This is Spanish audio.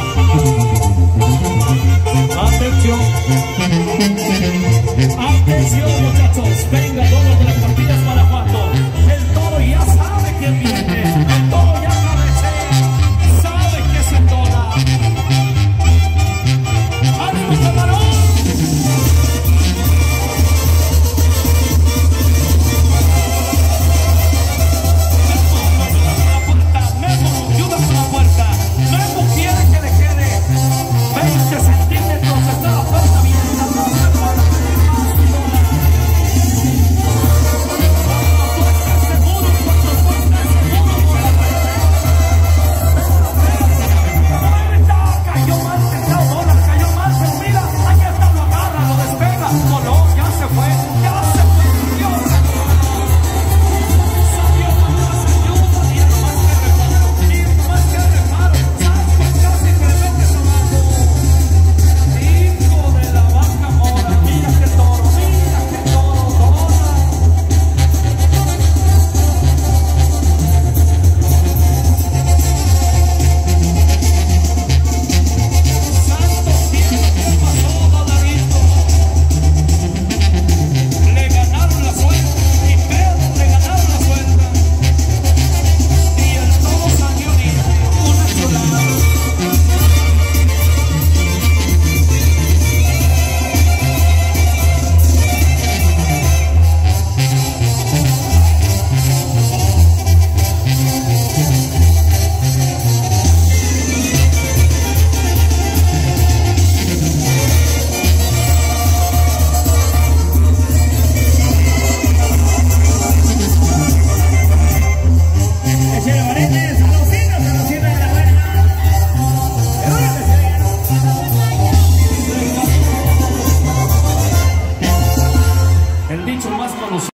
Atención, atención muchachos, venga todos de las partidas para cuando el toro ya sabe quién viene, el toro ya cabecea, sabe que se entona. ¡Ánimo, camarón! Memo, ayuda con la puerta. Memo quiere que le quede 20 centímetros, está la puerta abierta, no se puede pedir más. Seguro, cuando fuerte, seguro por la cayó mal, cayó mal, pero mira, aquí está, lo agarra, lo despega, no, ya se fue, Dios. Salió más ayuda y no más que reparo, y no más que reparo, salgo casi que le metes abajo. Hijo de la vaca mora, mira que toro, tona. Santo cielo, ¿qué pasó, Dolarito? Le ganaron la suelta, y Pedro le ganaron la suelta. Y el toro salió limpio, una chulada. Échale, Marines, salucina de la buena. El dicho más conocido.